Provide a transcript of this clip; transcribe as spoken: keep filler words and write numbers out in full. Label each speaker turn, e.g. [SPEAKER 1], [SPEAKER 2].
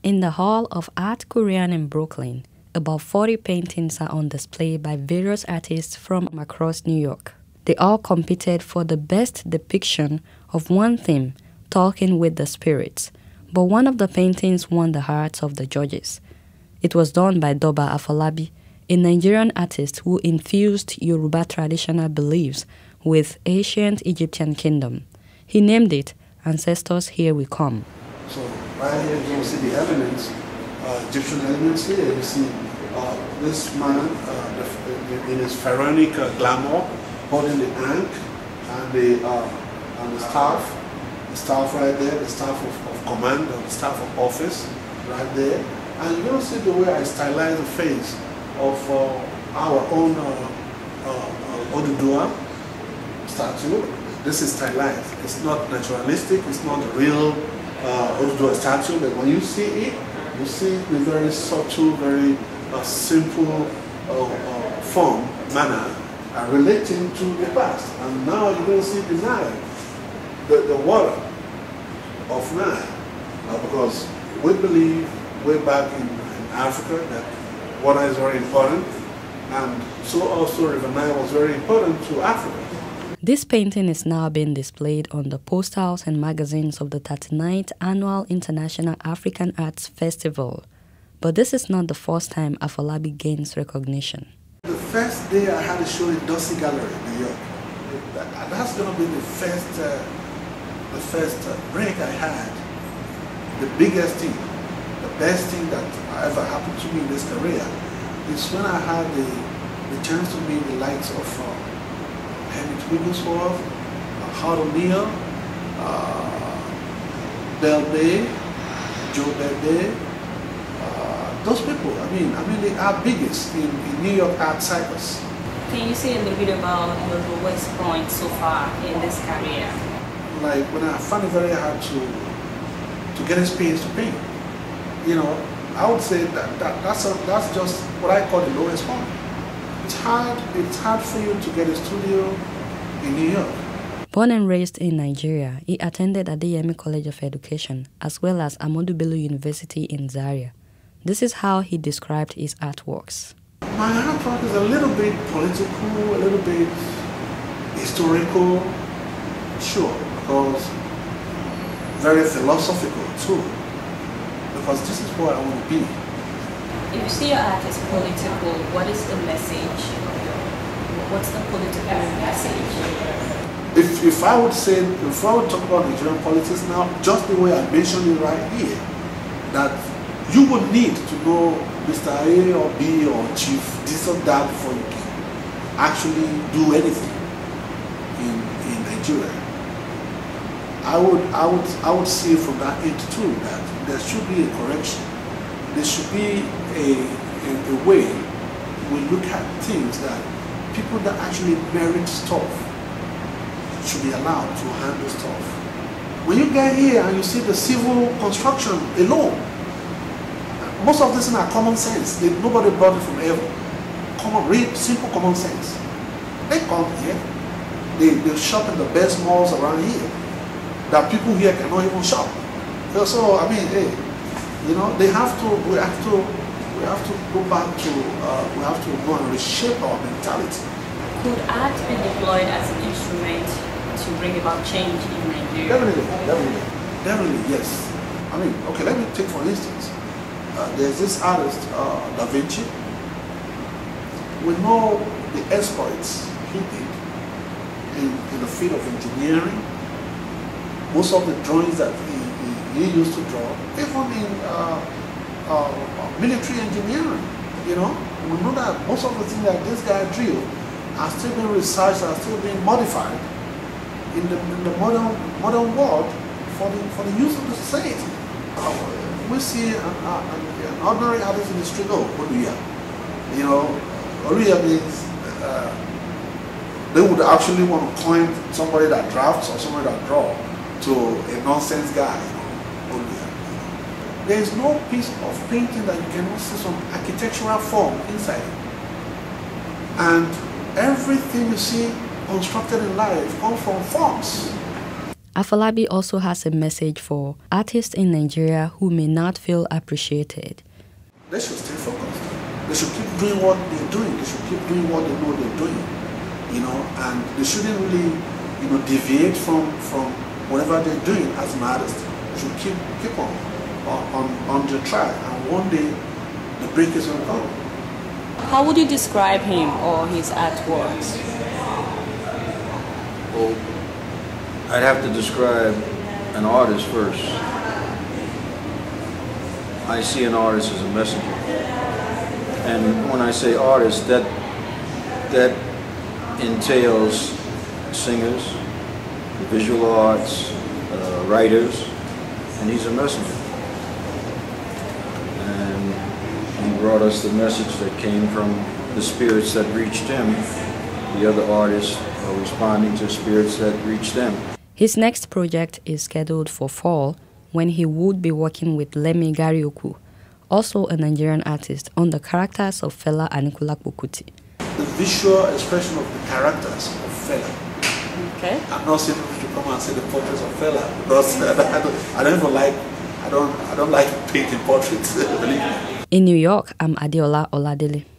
[SPEAKER 1] In the Hall of Art Korean in Brooklyn, about forty paintings are on display by various artists from across New York. They all competed for the best depiction of one theme, talking with the spirits, but one of the paintings won the hearts of the judges. It was done by Doba Afolabi, a Nigerian artist who infused Yoruba traditional beliefs with ancient Egyptian kingdom. He named it Ancestors Here We Come.
[SPEAKER 2] So right here you see the elements, uh, Egyptian elements here. You see uh, this man uh, in his pharaonic uh, glamour, holding the ankh and the uh, and the staff, the staff right there, the staff of, of command, or the staff of office, right there. And you're going to see the way I stylize the face of uh, our own uh, uh, Oladele statue. This is stylized. It's not naturalistic. It's not a real uh, Oladele statue. But when you see it, you see the very subtle, very uh, simple uh, uh, form, manner, uh, relating to the past. And now you're going to see the Nile, the, the water of Nile, uh, because we believe way back in, in Africa that water is very important, and so also River Nile was very important to Africa.
[SPEAKER 1] This painting is now being displayed on the posters and magazines of the thirty-ninth Annual International African Arts Festival. But this is not the first time Afolabi gains recognition.
[SPEAKER 2] The first day I had a show in Dossey Gallery in New York. That, that's going to be the first, uh, the first uh, break I had. The biggest thing, the best thing that ever happened to me in this career is when I had the, the chance to meet the likes of uh, Henry Wigglesworth, uh, Howard O'Neill, uh, Del Bay, Joe Bede, uh, those people. I mean, I mean they are biggest in, in New York art cycles.
[SPEAKER 3] Can you say a little bit about your lowest point so far in this career?
[SPEAKER 2] Like when I found it very hard to to get a space to paint, you know, I would say that, that that's a, that's just what I call the lowest point. It's hard, it's hard for you to get a studio in New York.
[SPEAKER 1] Born and raised in Nigeria, he attended Adeyemi College of Education as well as Ahmadu Bello University in Zaria. This is how he described his artworks.
[SPEAKER 2] My artwork is a little bit political, a little bit historical, sure, because very philosophical too, because this is where I want to be.
[SPEAKER 3] If you see your art as political, what is the message? What's the political message?
[SPEAKER 2] If, if I would say, if I would talk about Nigerian politics now, just the way I mentioned it right here, that you would need to know Mister A or B or Chief this or that before you can actually do anything in, in Nigeria. I would, I would, I would see from that end too that there should be a correction. There should be a, a, a way we look at things that people that actually merit stuff should be allowed to handle stuff. When you get here and you see the civil construction alone, most of this is not common sense. They, nobody brought it from heaven. Common, real simple common sense. They come here, they, they shop in the best malls around here that people here cannot even shop. So, I mean, hey, you know, they have to, we have to, we have to go back to, uh, we have to go and reshape our mentality.
[SPEAKER 3] Could art be deployed as an instrument to bring about change in Nigeria?
[SPEAKER 2] Definitely, definitely, definitely, yes. I mean, okay, let me take for instance, uh, there's this artist, uh, Da Vinci. We know the exploits he did in, in the field of engineering. Most of the drawings that he, he, he used to draw, even in uh, uh, military engineering, you know, we know that most of the things that this guy drew are still being researched, are still being modified in the, in the modern modern world for the for the use of the society. Uh, we see an, an, an ordinary artist in the street, oh, Oluya. You know, Oluya means uh, they would actually want to coin somebody that drafts or somebody that draws to a nonsense guy, you know, Oluya. There is no piece of painting that you cannot see some architectural form inside. And everything you see constructed in life comes from forms.
[SPEAKER 1] Afolabi also has a message for artists in Nigeria who may not feel appreciated.
[SPEAKER 2] They should stay focused. They should keep doing what they're doing. They should keep doing what they know they're doing. You know, and they shouldn't really, you know, deviate from, from whatever they're doing as an artist. They should keep keep on on, on the track, and one day the break is gonna come.
[SPEAKER 3] How would you describe him or his artworks?
[SPEAKER 4] Well, I'd have to describe an artist first. I see an artist as a messenger. And when I say artist, that, that entails singers, visual arts, uh, writers, and he's a messenger. And he brought us the message that came from the spirits that reached him. The other artists are responding to spirits that reached them.
[SPEAKER 1] His next project is scheduled for fall, when he would be working with Lemi Garioku, also a Nigerian artist, on the characters of Fela Anikulapo Kuti.
[SPEAKER 2] The visual expression of the characters of Fela.
[SPEAKER 3] Okay.
[SPEAKER 2] I'm not saying we should come and see the portraits of Fela, because I don't, I don't even like, I don't, I don't like painting portraits. Believe me.
[SPEAKER 1] In New York, I'm Adeola Oladele.